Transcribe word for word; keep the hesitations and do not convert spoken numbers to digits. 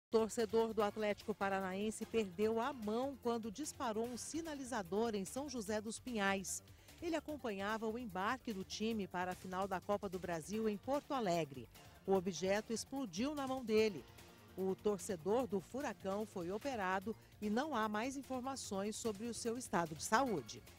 Torcedor do Atlético Paranaense perdeu a mão quando disparou um sinalizador em São José dos Pinhais. Ele acompanhava o embarque do time para a final da Copa do Brasil em Porto Alegre. O objeto explodiu na mão dele. O torcedor do Furacão foi operado e não há mais informações sobre o seu estado de saúde.